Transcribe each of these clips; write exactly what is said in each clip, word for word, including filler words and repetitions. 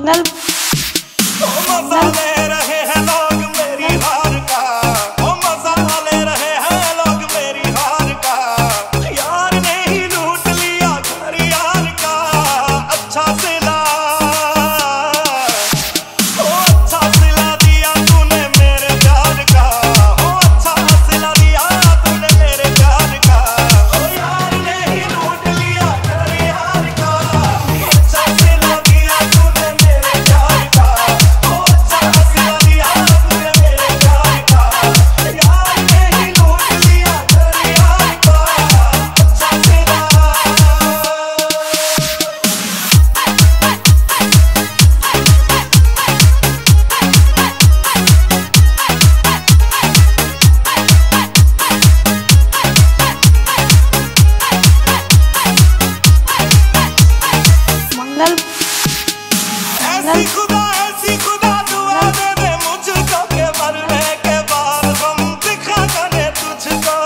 मंगल ओ मजा ले रहे हैं लोग मेरी हार का, ओ मजा ले रहे हैं लोग मेरी हार का। यार ने ही लूट लिया घर यार का, अच्छा सिला ओ अच्छा सिला दिया तूने मेरे प्यार का, ओ अच्छा सिला दिया तूने मेरे प्यार का। ओ यार ने ही लूट लिया घर यार का, अच्छा सिला दिया तूने मेरे प्यार का, ओ अच्छा सिला दिया तूने मेरे प्यार का। यार ने ही लूट लिया घर यार का, अच्छा सिला। मंगल ऐसी खुदा ऐसी खुदा दुआ दे दे मुझको के मरने के बाद हम दिखा करें तुझको।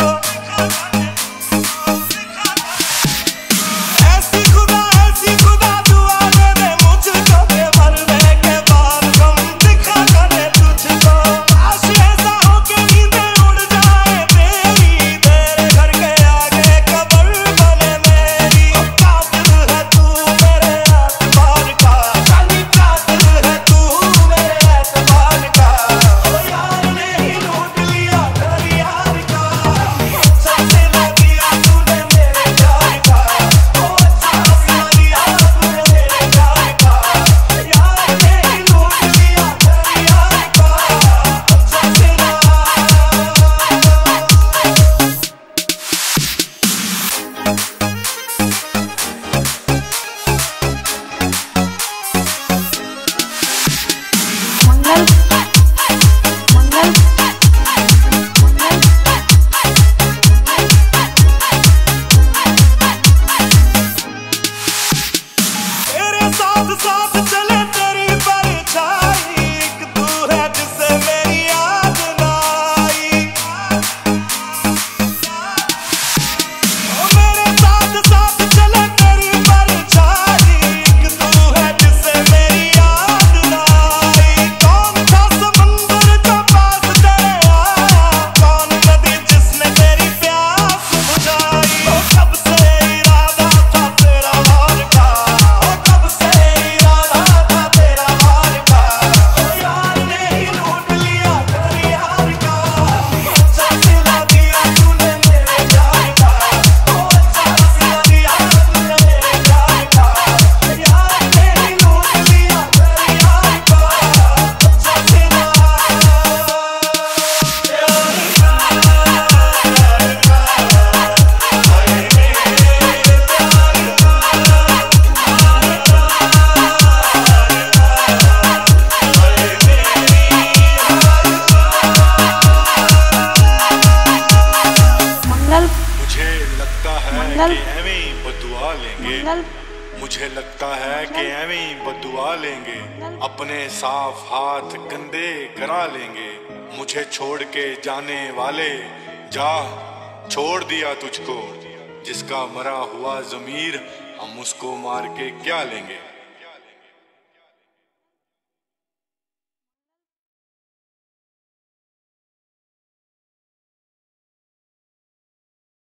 ऐसी खुदा ऐसी खुदा दुआ दे दे मुझको के मरने के बाद हम दिखा करें तुझको। काश ऐसा हो के नींदें उड़ जाए तेरी, तेरे घर के आगे कब्र बने मेरी। ओ कातिल है तू मेरे एतबार का, काली कातिल है तू मेरे एतबार का। ओ यार ने ही लूट लिया घर यार का, अच्छा सिला दिया तूने मेरे प्यार का, ओ अच्छा सिला दिया तूने मेरे प्यार का। यार ने ही लूट लिया घर यार का, अच्छा सिला। मंगल मंगल मंगल तेरे साथ साथ चले तेरी परछाई, एक तू है जिससे मेरी याद ना आई। ओ मेरे साथ साथ चले तेरी परछाई, एक तू है जिससे मेरी याद ना आई। कौन था समंदर जो पास तेरे आया, कौन नदी जिसने तेरी प्यास बुझाई। ओ कब से इरादा था तेरा वार का, ओ कब से इरादा था तेरा वार का। ओ यार ने ही लूट लिया घर यार का, अच्छा सिला दिया तूने मेरे प्यार का, ओ अच्छा सिला दिया तूने मेरे प्यार का। यार ने ही लूट लिया घर यार का, अच्छा सिला। मंगल मुझे लगता है मंगल कि एवें ही बदुआ लेंगे, मंगल मुझे लगता है कि एवें ही बदुआ लेंगे, अपने साफ हाथ गंदे करा लेंगे। मुझे छोड़ के जाने वाले जा, छोड़ दिया तुझको, जिसका मरा हुआ ज़मीर हम उसको मार के क्या लेंगे।